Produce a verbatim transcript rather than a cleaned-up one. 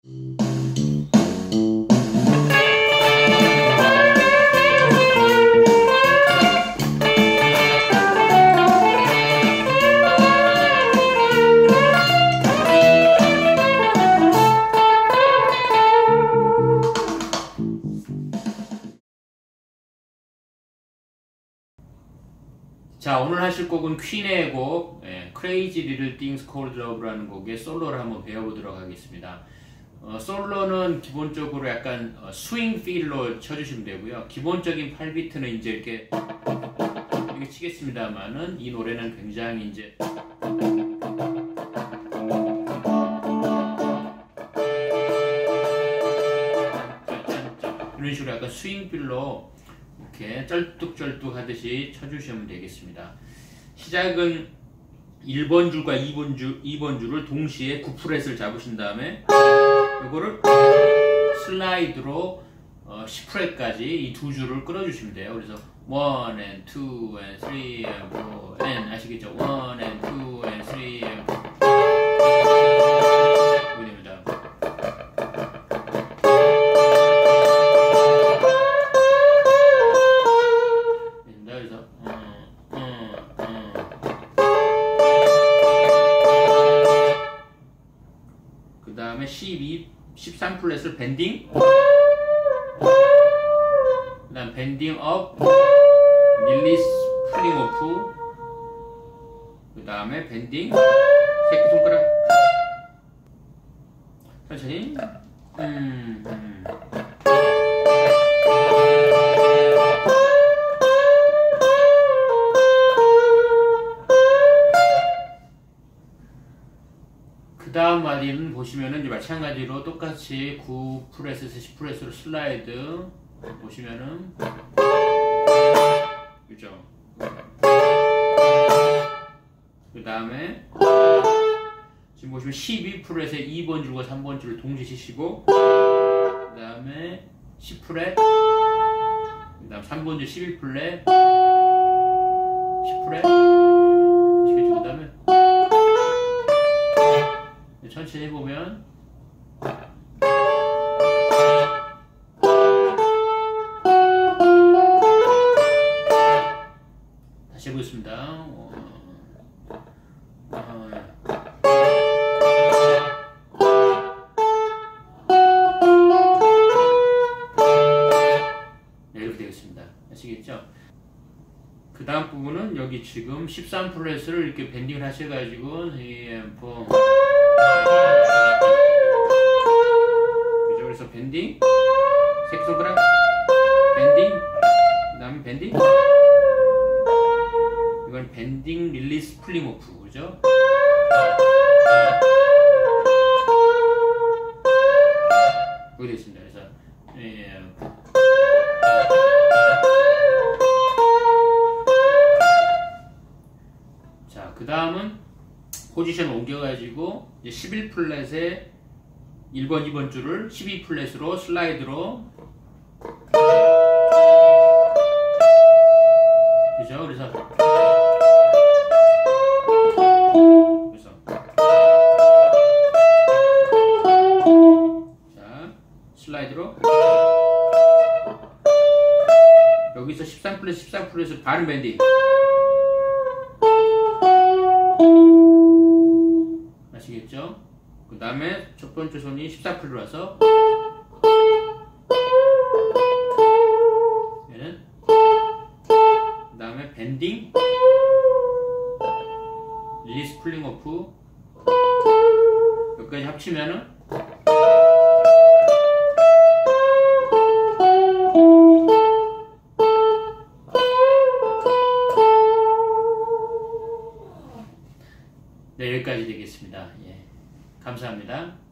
자, 오늘 하실 곡은 퀸의 곡 예, Crazy Little Things Called Love라는 곡의 솔로를 한번 배워보도록 하겠습니다. 어, 솔로는 기본적으로 약간 어, 스윙 필로 쳐주시면 되고요. 기본적인 팔 비트는 이제 이렇게 이렇게 치겠습니다만은 이 노래는 굉장히 이제 이런 식으로 약간 스윙 필로 이렇게 쩔뚝쩔뚝 하듯이 쳐주시면 되겠습니다. 시작은 일 번 줄과 이 번 줄, 이 번 줄을 동시에 구 프렛을 잡으신 다음에 이거를 슬라이드로 어, 십 프렛까지 이 두 줄을 끌어주시면 돼요. 그래서 원 and two and three and four and 아시겠죠? 원 and two and three and four 이렇게 됩니다. 그 다음에 십이, 십삼 플랫을 밴딩, 그 다음 밴딩 업, 릴리스, 풀링 오프, 그 다음에 밴딩, 새끼손가락, 천천히, 음, 음. 그 다음 마디는 보시면은 이제 마찬가지로 똑같이 구 프렛에서 십 프렛으로 슬라이드 보시면은 그죠? 그 다음에 지금 보시면 십이 프렛에 이 번 줄과 삼 번 줄을 동시에 치시고 그 다음에 십 프렛 그 다음 삼 번 줄 십일 플랫 십 프렛 그 다음에 천천히 해보면 다시 해보겠습니다. 어... 어... 네, 이렇게 되겠습니다. 아시겠죠? 그 다음 부분은 여기 지금 십삼 플랫을 이렇게 밴딩을 하셔가지고 뭐 그죠? 그래서 밴딩, 새끼손가락, 밴딩, 그 다음에 밴딩, 이건 밴딩, 릴리스, 풀링 오프, 그죠? 그게 됐습니다. 그래서 예. 자, 그 다음은 포지션을 옮겨가지고 이제 십일 플랫에 일 번, 이 번 줄을 십이 플랫으로 슬라이드로 그죠? 그래서 그래서 자, 슬라이드로 여기서 십삼 플랫, 십사 플랫을 바른 밴딩 아시겠죠? 그 다음에 첫 번째 손이 십사 플랫으로 와서 얘는 그 다음에 밴딩 릴리스 풀링 오프 여기까지 합치면은 네, 여기까지 되겠습니다. 예. 감사합니다.